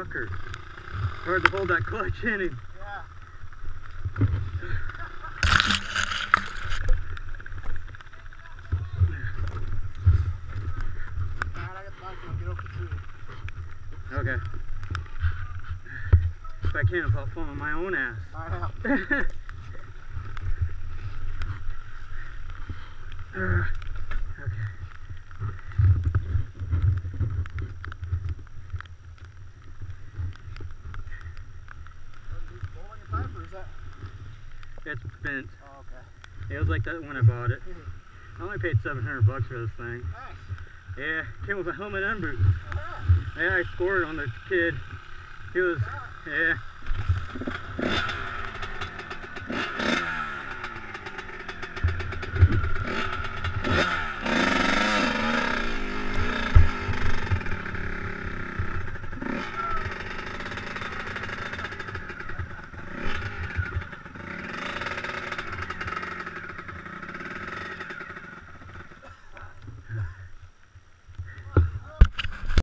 rocker. Hard to hold that clutch in him. Yeah. Alright, I got the bike, I'll get over the tree. Okay. If I can, I'll fall on my own ass. I know. Okay. It's bent. Oh, okay. It was like that when I bought it. I only paid $700 for this thing. Nice. Yeah, came with a helmet and boots. Oh, Yeah, I scored on the kid. He was, yeah.